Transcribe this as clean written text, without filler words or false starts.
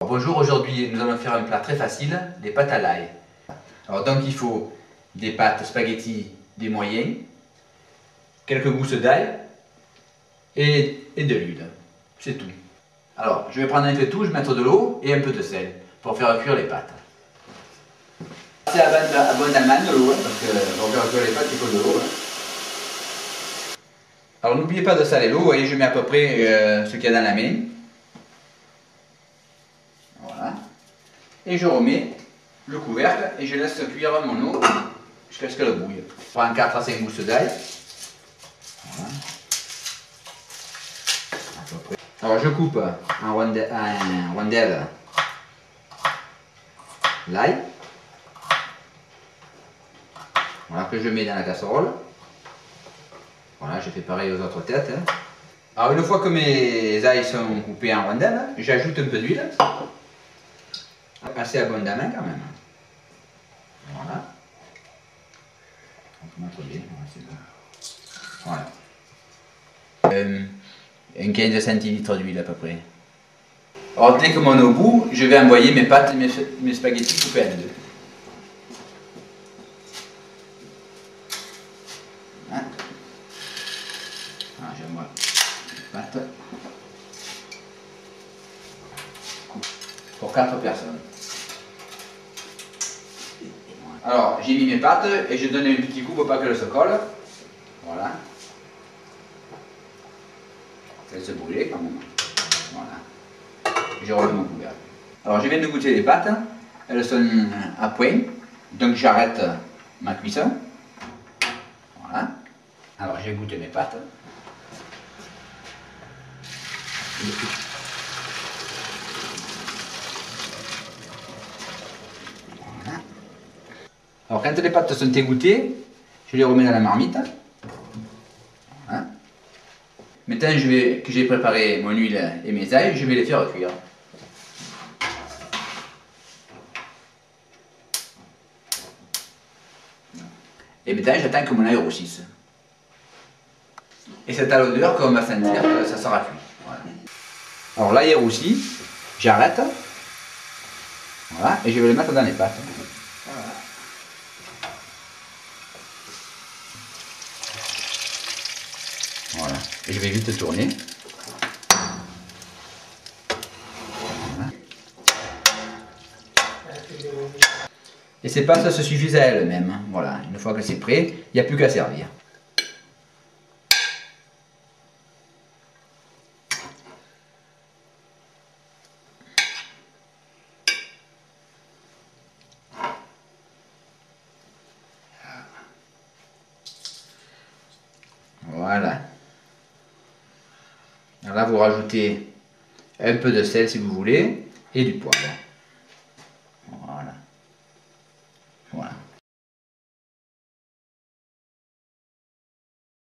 Bonjour, aujourd'hui nous allons faire un plat très facile, les pâtes à l'ail. Alors donc il faut des pâtes spaghetti des moyens, quelques gousses d'ail et de l'huile. C'est tout. Alors je vais prendre un faitout, je vais mettre de l'eau et un peu de sel pour faire cuire les pâtes. C'est abondamment de l'eau, parce que pour faire cuire les pâtes il faut de l'eau. Alors n'oubliez pas de saler l'eau, vous voyez je mets à peu près ce qu'il y a dans la main. Voilà. Et je remets le couvercle et je laisse cuire mon eau jusqu'à ce qu'elle bouille. Je prends 4 à 5 gousses d'ail. Voilà. À peu près. Alors je coupe en rondelles l'ail. Voilà, que je mets dans la casserole. Voilà, je fais pareil aux autres têtes. Alors une fois que mes ails sont coupés en rondelles, j'ajoute un peu d'huile. Assez abondamment quand même. Voilà. On peut mettre bien, c'est bon. Voilà. Un 15 centilitres d'huile à peu près. Alors dès que mon eau bout, je vais envoyer mes pâtes et mes spaghettis coupés en deux. Hein? Voilà, j'envoie les pâtes. Pour 4 personnes. Alors, j'ai mis mes pâtes et je donne un petit coup pour pas qu'elles se collent. Voilà. Elles se brûler quand même. Voilà. Je remets mon couvercle. Alors, je viens de goûter les pâtes. Elles sont à point. Donc, j'arrête ma cuisson. Voilà. Alors, j'ai goûté mes pâtes. Alors quand les pâtes sont égouttées, je les remets dans la marmite. Voilà. Maintenant que j'ai préparé mon huile et mes ails, je vais les faire cuire. Et maintenant j'attends que mon ail grossisse. Et c'est à l'odeur qu'on va sentir que ça sera cuit. Voilà. Alors l'ail est roussi, j'arrête. Voilà, et je vais le mettre dans les pâtes. Voilà. Voilà, et je vais vite tourner. Voilà. Et ces pâtes se suffisent à elles-mêmes. Voilà, une fois que c'est prêt, il n'y a plus qu'à servir. Voilà. Alors là, vous rajoutez un peu de sel si vous voulez et du poivre.